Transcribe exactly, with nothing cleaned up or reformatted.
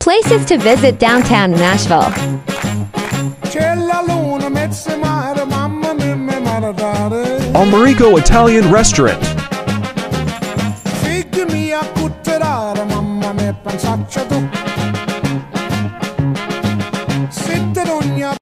Places to visit downtown Nashville. Amerigo Italian Restaurant. Figli mi ha cutterato, mamma mia, pensaccia tu.